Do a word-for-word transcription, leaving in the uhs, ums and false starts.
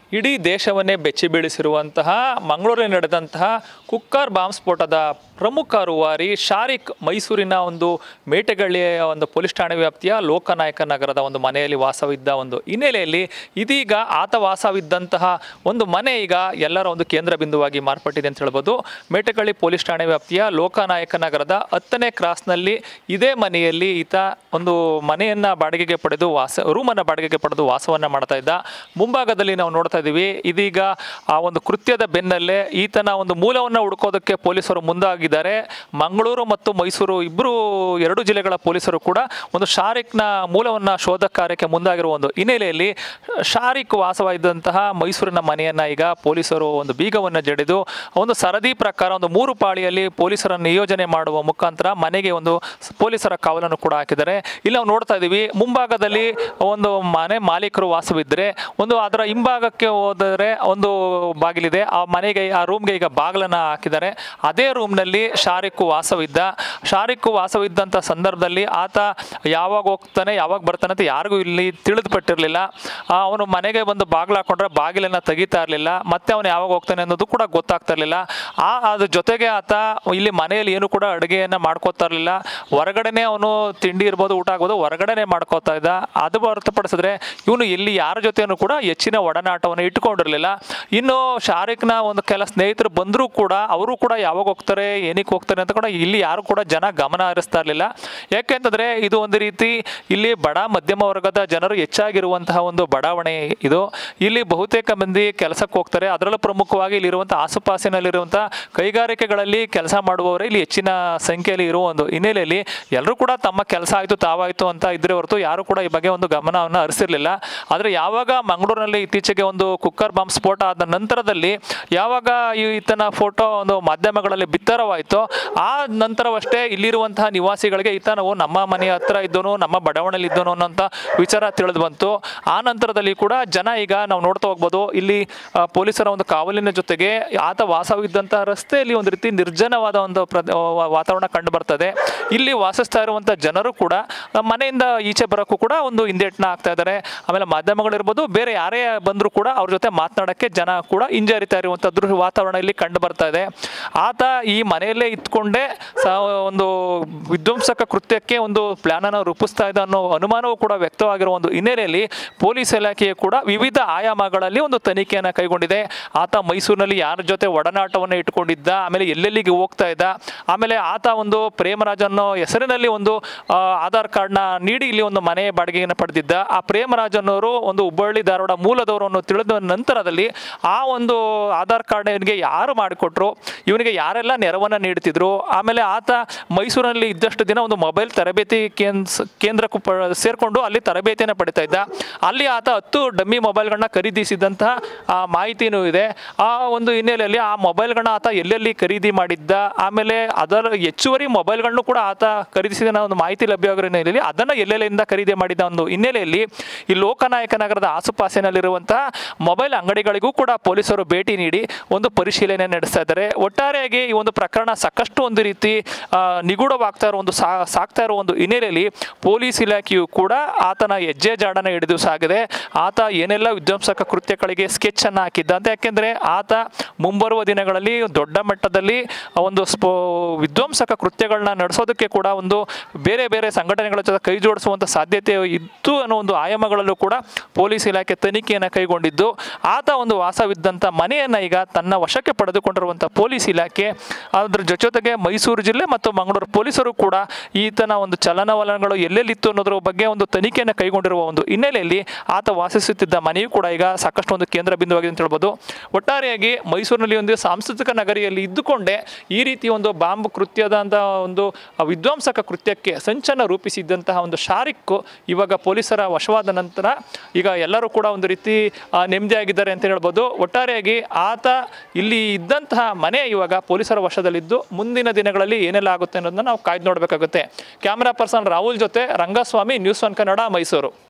ಇಡೀ ದೇಶವನ್ನೇ ಬೆಚ್ಚಿ ಬೀಳಿಸಿರುವಂತಹ ಮಂಗಳೂರಿನಲ್ಲಿ ನಡೆದಂತಹ ಕುಕ್ಕರ್ ಬಾಂಬ್ ಸ್ಫೋಟದ ಪ್ರಮುಖ ರೂವಾರಿ ಶಾರಿಕ್ ಮೈಸೂರಿನ ಒಂದು ಮೇಟಗಳ್ಳಿಯ ಒಂದು ಪೊಲೀಸ್ ಠಾಣೆ ವ್ಯಾಪ್ತಿಯ ಲೋಕನಾಯಕ ನಗರದ ಒಂದು ಮನೆಯಲ್ಲಿ ವಾಸವಿದ್ದ ಒಂದು ಹಿನ್ನೆಲೆಯಲ್ಲಿ ಇದೀಗ ಆತ ವಾಸವಿದ್ದಂತಹ ಒಂದು ಮನೆ ಈಗ ಎಲ್ಲರ ಒಂದು ಕೇಂದ್ರ ಬಿಂದುವಾಗಿ ಮಾರ್ಪಟ್ಟಿದೆ ಅಂತ ಹೇಳ್ಬೋದು. ಮೇಟಗಳ್ಳಿ ಪೊಲೀಸ್ ಠಾಣೆ ವ್ಯಾಪ್ತಿಯ ಲೋಕನಾಯಕ ನಗರದ ಹತ್ತನೇ ಕ್ರಾಸ್ನಲ್ಲಿ ಇದೇ ಮನೆಯಲ್ಲಿ ಈತ ಒಂದು ಮನೆಯನ್ನು ಬಾಡಿಗೆಗೆ ಪಡೆದು ವಾಸ ರೂಮನ್ನು ಬಾಡಿಗೆಗೆ ಪಡೆದು ವಾಸವನ್ನು ಮಾಡ್ತಾ ಇದ್ದ. ಮುಂಭಾಗದಲ್ಲಿ ನಾವು ನೋಡ್ತಾ ಇದ್ದೀವಿ, ಇದೀಗ ಆ ಒಂದು ಕೃತ್ಯದ ಬೆನ್ನಲ್ಲೇ ಈತನ ಒಂದು ಮೂಲವನ್ನು ಹುಡುಕೋದಕ್ಕೆ ಪೊಲೀಸರು ಮುಂದಾಗಿದ್ದಾರೆ. ಮಂಗಳೂರು ಮತ್ತು ಮೈಸೂರು ಇಬ್ಬರು ಎರಡು ಜಿಲ್ಲೆಗಳ ಪೊಲೀಸರು ಕೂಡ ಒಂದು ಶಾರಿಕ್ನ ಮೂಲವನ್ನು ಶೋಧ ಕಾರ್ಯಕ್ಕೆ ಮುಂದಾಗಿರುವ ಒಂದು ಹಿನ್ನೆಲೆಯಲ್ಲಿ ಶಾರಿಕ್ ವಾಸವಾಗಿದ್ದಂತಹ ಮೈಸೂರಿನ ಮನೆಯನ್ನು ಈಗ ಪೊಲೀಸರು ಒಂದು ಬೀಗವನ್ನು ಜಡಿದು ಒಂದು ಸರದಿ ಪ್ರಕಾರ ಒಂದು ಮೂರು ಪಾಳಿಯಲ್ಲಿ ಪೊಲೀಸರನ್ನು ನಿಯೋಜನೆ ಮಾಡುವ ಮುಖಾಂತರ ಮನೆಗೆ ಒಂದು ಪೊಲೀಸರ ಕಾವಲನ್ನು ಕೂಡ ಹಾಕಿದ್ದಾರೆ. ಇಲ್ಲಿ ನಾವು ನೋಡ್ತಾ ಇದ್ದೀವಿ, ಮುಂಭಾಗದಲ್ಲಿ ಒಂದು ಮನೆ ಮಾಲೀಕರು ವಾಸವಿದ್ದರೆ ಒಂದು ಅದರ ಹಿಂಭಾಗಕ್ಕೆ ಹೋದರೆ ಒಂದು ಬಾಗಿಲಿದೆ. ಆ ಮನೆಗೆ ಆ ರೂಮ್ಗೆ ಈಗ ಬಾಗಿಲನ್ನು ಹಾಕಿದ್ದಾರೆ. ಅದೇ ರೂಮ್ನಲ್ಲಿ ಶಾರಿಕ್ ವಾಸವಿದ್ದ. ಶಾರಿಕ್ ವಾಸವಿದ್ದಂಥ ಸಂದರ್ಭದಲ್ಲಿ ಆತ ಯಾವಾಗ ಹೋಗ್ತಾನೆ ಯಾವಾಗ ಬರ್ತಾನೆ ಅಂತ ಯಾರಿಗೂ ಇಲ್ಲಿ ತಿಳಿದು ಪಟ್ಟಿರಲಿಲ್ಲ. ಅವನು ಮನೆಗೆ ಬಂದು ಬಾಗಿಲು ಹಾಕೊಂಡ್ರೆ ಬಾಗಿಲನ್ನು ತೆಗಿತಾ ಇರಲಿಲ್ಲ, ಮತ್ತೆ ಅವನು ಯಾವಾಗ ಹೋಗ್ತಾನೆ ಅನ್ನೋದು ಕೂಡ ಗೊತ್ತಾಗ್ತಾ ಇರಲಿಲ್ಲ. ಆ ಅದ್ರ ಜೊತೆಗೆ ಆತ ಇಲ್ಲಿ ಮನೆಯಲ್ಲಿ ಏನು ಕೂಡ ಅಡುಗೆಯನ್ನು ಮಾಡ್ಕೋತಾ ಇರಲಿಲ್ಲ. ಹೊರಗಡೆನೆ ಅವನು ತಿಂಡಿ ಇರ್ಬೋದು, ಊಟ ಆಗ್ಬೋದು, ಹೊರಗಡೆನೆ ಮಾಡ್ಕೋತಾ ಇದ್ದ. ಅದು ಹೊರತುಪಡಿಸಿದ್ರೆ ಇವನು ಇಲ್ಲಿ ಯಾರ ಜೊತೆಯೂ ಕೂಡ ಹೆಚ್ಚಿನ ಒಡನಾಟವನ್ನು ಇಟ್ಕೊಂಡಿರಲಿಲ್ಲ. ಇನ್ನು ಶಾರಿಕ್ನ ಒಂದು ಕೆಲ ಸ್ನೇಹಿತರು ಬಂದರೂ ಕೂಡ ಅವರು ಕೂಡ ಯಾವಾಗ ಹೋಗ್ತಾರೆ ಏನಕ್ಕೆ ಹೋಗ್ತಾರೆ ಅಂತ ಕೂಡ ಇಲ್ಲಿ ಯಾರು ಕೂಡ ಜನ ಗಮನ ಹರಿಸ್ತಾ ಇರಲಿಲ್ಲ. ಯಾಕೆಂತಂದರೆ ಇದು ಒಂದು ರೀತಿ ಇಲ್ಲಿ ಬಡ ಮಧ್ಯಮ ವರ್ಗದ ಜನರು ಹೆಚ್ಚಾಗಿರುವಂತಹ ಒಂದು ಬಡಾವಣೆ ಇದು. ಇಲ್ಲಿ ಬಹುತೇಕ ಮಂದಿ ಕೆಲಸಕ್ಕೆ ಹೋಗ್ತಾರೆ. ಅದರಲ್ಲೂ ಪ್ರಮುಖವಾಗಿ ಇಲ್ಲಿರುವಂಥ ಆಸುಪಾಸಿನಲ್ಲಿರುವಂಥ ಕೈಗಾರಿಕೆಗಳಲ್ಲಿ ಕೆಲಸ ಮಾಡುವವರೇ ಇಲ್ಲಿ ಹೆಚ್ಚಿನ ಸಂಖ್ಯೆಯಲ್ಲಿ ಇರುವ ಒಂದು ಹಿನ್ನೆಲೆಯಲ್ಲಿ ಎಲ್ಲರೂ ಕೂಡ ತಮ್ಮ ಕೆಲಸ ಆಯಿತು ತಾವಾಯಿತು ಅಂತ ಇದ್ರೆ ಹೊರತು ಯಾರು ಕೂಡ ಈ ಬಗ್ಗೆ ಒಂದು ಗಮನವನ್ನು ಹರಿಸಿರಲಿಲ್ಲ. ಆದರೆ ಯಾವಾಗ ಮಂಗಳೂರಿನಲ್ಲಿ ಇತ್ತೀಚೆಗೆ ಒಂದು ಕುಕ್ಕರ್ ಬಾಂಬ್ ಸ್ಫೋಟ ಆದ ನಂತರದಲ್ಲಿ ಯಾವಾಗ ಈತನ ಫೋಟೋ ಒಂದು ಮಾಧ್ಯಮಗಳಲ್ಲಿ ಬಿತ್ತರವಾಯಿತೋ ಆ ನಂತರವಷ್ಟೇ ಇಲ್ಲಿರುವಂತಹ ನಿವಾಸಿಗಳಿಗೆ ಈತ ನಾವು ನಮ್ಮ ಮನೆಯ ಹತ್ರ ಇದ್ದೋನು, ನಮ್ಮ ಬಡಾವಣೆಯಲ್ಲಿ ಇದ್ದೋನು ಅನ್ನೋಂಥ ವಿಚಾರ ತಿಳಿದು ಬಂತು. ಆ ನಂತರದಲ್ಲಿ ಕೂಡ ಜನ ಈಗ ನಾವು ನೋಡ್ತಾ ಹೋಗ್ಬೋದು, ಇಲ್ಲಿ ಪೊಲೀಸರ ಒಂದು ಕಾವಲಿನ ಜೊತೆಗೆ ಆತ ವಾಸವಿದ್ದಂತಹ ರಸ್ತೆಯಲ್ಲಿ ಒಂದು ರೀತಿ ನಿರ್ಜನವಾದ ಒಂದು ಪ್ರ ವಾತಾವರಣ ಕಂಡು ಬರ್ತದೆ. ಇಲ್ಲಿ ವಾಸಿಸ್ತಾ ಇರುವಂಥ ಜನರು ಕೂಡ ಮನೆಯಿಂದ ಈಚೆ ಬರೋಕ್ಕೂ ಕೂಡ ಒಂದು ಹಿಂದೇಟನ ಆಗ್ತಾ ಇದ್ದಾರೆ. ಆಮೇಲೆ ಮಾಧ್ಯಮಗಳಿರ್ಬೋದು, ಬೇರೆ ಯಾರೇ ಬಂದರೂ ಕೂಡ ಅವ್ರ ಜೊತೆ ಮಾತನಾಡೋಕ್ಕೆ ಜನ ಕೂಡ ಹಿಂಜರಿತಾ ಇರುವಂಥದ್ದು ವಾತಾವರಣ ಇಲ್ಲಿ ಕಂಡು ಬರ್ತಾ ಇದೆ. ಆತ ಈ ಮನೆಯಲ್ಲೇ ಇತ್ಕೊಂಡೇ ಒಂದು ವಿಧ್ವಂಸಕ ಕೃತ್ಯಕ್ಕೆ ಒಂದು ಪ್ಲಾನನ್ನು ರೂಪಿಸ್ತಾ ಇದ್ದ ಅನ್ನೋ ಅನುಮಾನವೂ ಕೂಡ ವ್ಯಕ್ತವಾಗಿರುವ ಒಂದು ಹಿನ್ನೆಲೆಯಲ್ಲಿ ಪೊಲೀಸ್ ಇಲಾಖೆಯು ಕೂಡ ವಿವಿಧ ಆಯಾಮಗಳಲ್ಲಿ ಒಂದು ತನಿಖೆಯನ್ನು ಕೈಗೊಂಡಿದೆ. ಆತ ಮೈಸೂರಿನಲ್ಲಿ ಯಾರ ಜೊತೆ ಒಡನಾಟವನ್ನು ಇಟ್ಕೊಂಡಿದ್ದ, ಆಮೇಲೆ ಎಲ್ಲೆಲ್ಲಿಗೆ ಹೋಗ್ತಾ ಇದ್ದ, ಆಮೇಲೆ ಆತ ಒಂದು ಪ್ರೇಮರಾಜ್ ಅನ್ನೋ ಹೆಸರಿನಲ್ಲಿ ಒಂದು ಆಧಾರ್ ಕಾರ್ಡ್ನ ನೀಡಿ ಇಲ್ಲಿ ಒಂದು ಮನೆ ಬಾಡಿಗೆಯನ್ನು ಪಡೆದಿದ್ದ. ಆ ಪ್ರೇಮರಾಜ್ ಅನ್ನೋರು ಒಂದು ಹುಬ್ಬಳ್ಳಿ ಧಾರವಾಡ ಮೂಲದವರು ಅನ್ನೋ ತಿಳಿದ ನಂತರದಲ್ಲಿ ಆ ಒಂದು ಆಧಾರ್ ಕಾರ್ಡ್ ಇವನಿಗೆ ಯಾರು ಮಾಡಿಕೊಟ್ರು, ಇವನಿಗೆ ಯಾರೆಲ್ಲ ನೆರವನ್ನು ನೀಡ್ತಿದ್ರು, ಆಮೇಲೆ ಆತ ಮೈಸೂರಿನಲ್ಲಿ ಇದ್ದಷ್ಟು ದಿನ ಒಂದು ಮೊಬೈಲ್ ತರಬೇತಿ ಕೇಂದ್ರಕ್ಕೂ ಪ ಸೇರಿಕೊಂಡು ಅಲ್ಲಿ ತರಬೇತಿಯನ್ನು ಪಡಿತಾ ಇದ್ದ. ಅಲ್ಲಿ ಆತ ಹತ್ತು ಡಮ್ಮಿ ಮೊಬೈಲ್ಗಳನ್ನ ಖರೀದಿಸಿದಂತಹ ಆ ಮಾಹಿತಿನೂ ಇದೆ. ಆ ಒಂದು ಹಿನ್ನೆಲೆಯಲ್ಲಿ ಆ ಮೊಬೈಲ್ಗಳನ್ನ ಆತ ಎಲ್ಲೆಲ್ಲಿ ಖರೀದಿ ಮಾಡಿದ್ದ, ಆಮೇಲೆ ಅದರ ಹೆಚ್ಚುವರಿ ಮೊಬೈಲ್ಗಳನ್ನು ಕೂಡ ಆತ ಖರೀದಿಸಿದ ಒಂದು ಮಾಹಿತಿ ಲಭ್ಯವಾಗಿರೋ ಹಿನ್ನೆಲೆಯಲ್ಲಿ ಅದನ್ನು ಎಲ್ಲೆಲ್ಲಿಂದ ಖರೀದಿ ಮಾಡಿದ ಒಂದು ಹಿನ್ನೆಲೆಯಲ್ಲಿ ಈ ಲೋಕನಾಯಕ ನಗರದ ಆಸುಪಾಸಿನಲ್ಲಿರುವಂತಹ ಮೊಬೈಲ್ ಅಂಗಡಿಗಳಿಗೂ ಕೂಡ ಪೊಲೀಸರು ಭೇಟಿ ನೀಡಿ ಒಂದು ಪರಿಶೀಲನೆ ನಡೆಸ್ತಾ ಇದ್ದಾರೆ. ಒಟ್ಟಾರೆಯಾಗಿ ಈ ಒಂದು ಪ್ರಕರಣ ಸಾಕಷ್ಟು ಒಂದು ರೀತಿ ನಿಗೂಢವಾಗ್ತಾ ಇರೋ ಒಂದು ಸಾ ಸಾಕ್ತಾ ಇರೋ ಒಂದು ಹಿನ್ನೆಲೆಯಲ್ಲಿ ಪೊಲೀಸ್ ಇಲಾಖೆಯು ಕೂಡ ಆತನ ಹೆಜ್ಜೆ ಜಾಡನ್ನು ಹಿಡಿದು ಸಾಗಿದೆ. ಆತ ಏನೆಲ್ಲ ವಿಧ್ವಂಸಕ ಕೃತ್ಯಗಳಿಗೆ ಸ್ಕೆಚ್ ಅನ್ನು ಹಾಕಿದ್ದ ಅಂತ. ಯಾಕೆಂದರೆ ಆತ ಮುಂಬರುವ ದಿನಗಳಲ್ಲಿ ದೊಡ್ಡ ಮಟ್ಟದಲ್ಲಿ ಒಂದು ಸ್ಪೋ ವಿಧ್ವಂಸಕ ಕೃತ್ಯಗಳನ್ನ ನಡೆಸೋದಕ್ಕೆ ಕೂಡ ಒಂದು ಬೇರೆ ಬೇರೆ ಸಂಘಟನೆಗಳ ಜೊತೆ ಕೈ ಜೋಡಿಸುವಂಥ ಸಾಧ್ಯತೆ ಇತ್ತು ಅನ್ನೋ ಒಂದು ಆಯಾಮಗಳಲ್ಲೂ ಕೂಡ ಪೊಲೀಸ್ ಇಲಾಖೆ ತನಿಖೆಯನ್ನು ಕೈಗೊಂಡಿದ್ದು, ಆತ ಒಂದು ವಾಸವಿದ್ದಂಥ ಮನೆಯನ್ನು ಈಗ ತನ್ನ ವಶಕ್ಕೆ ಪಡೆದುಕೊಂಡಿರುವಂಥ ಪೊಲೀಸ್ ಇಲಾಖೆ ಅದರ ಜೊತೆಗೆ ಮೈಸೂರು ಜಿಲ್ಲೆ ಮತ್ತು ಮಂಗಳೂರು ಪೊಲೀಸರು ಕೂಡ ಈತನ ಒಂದು ಚಲನವಲನಗಳು ಎಲ್ಲೆಲ್ಲಿತ್ತು ಅನ್ನೋದ್ರ ಬಗ್ಗೆ ಒಂದು ತನಿಖೆಯನ್ನು ಕೈಗೊಂಡಿರುವ ಒಂದು ಹಿನ್ನೆಲೆಯಲ್ಲಿ ಆತ ವಾಸಿಸುತ್ತಿದ್ದ ಮನೆಯೂ ಕೂಡ ಈಗ ಸಾಕಷ್ಟು ಒಂದು ಕೇಂದ್ರ ಬಿಂದುವಾಗಿದೆ ಅಂತ ಹೇಳ್ಬೋದು. ಒಟ್ಟಾರೆಯಾಗಿ ಮೈಸೂರಿನಲ್ಲಿ ಒಂದು ಸಾಂಸ್ಕೃತಿಕ ನಗರಿಯಲ್ಲಿ ಇದ್ದುಕೊಂಡೇ ಈ ರೀತಿ ಒಂದು ಬಾಂಬ್ ಕೃತ್ಯದಂಥ ಒಂದು ವಿಧ್ವಂಸಕ ಕೃತ್ಯಕ್ಕೆ ಸಂಚನ ರೂಪಿಸಿದ್ದಂತಹ ಒಂದು ಶಾರಿಕ್ ಇವಾಗ ಪೊಲೀಸರ ವಶವಾದ ನಂತರ ಈಗ ಎಲ್ಲರೂ ಕೂಡ ಒಂದು ರೀತಿ ನೆಮ್ಮದಿಯಾಗಿದ್ದಾರೆ ಅಂತ ಹೇಳ್ಬೋದು. ಒಟ್ಟಾರೆಯಾಗಿ ಆತ ಇಲ್ಲಿ ಇದ್ದಂತಹ ಮನೆ ಇವಾಗ ಪೊಲೀಸರ ವಶದಲ್ಲಿದ್ದು ಮುಂದಿನ ದಿನಗಳಲ್ಲಿ ಏನೆಲ್ಲ ಆಗುತ್ತೆ ಅನ್ನೋದನ್ನ ನಾವು ಕಾಯ್ದು ನೋಡಬೇಕಾಗುತ್ತೆ. ಕ್ಯಾಮ್ರಾ ಪರ್ಸನ್ ರಾಹುಲ್ ಜೊತೆ ರಂಗಸ್ವಾಮಿ, ನ್ಯೂಸ್ ಒನ್ ಕನ್ನಡ, ಮೈಸೂರು.